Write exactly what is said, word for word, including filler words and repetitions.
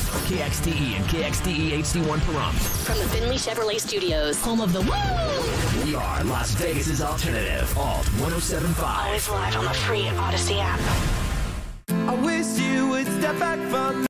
K X T E and K X T E H D one Pahrump. From the Finley Chevrolet Studios, home of the woo! We are Las Vegas's alternative. Alt one oh seven point five. Always live on the free Odyssey app. I wish you would step back from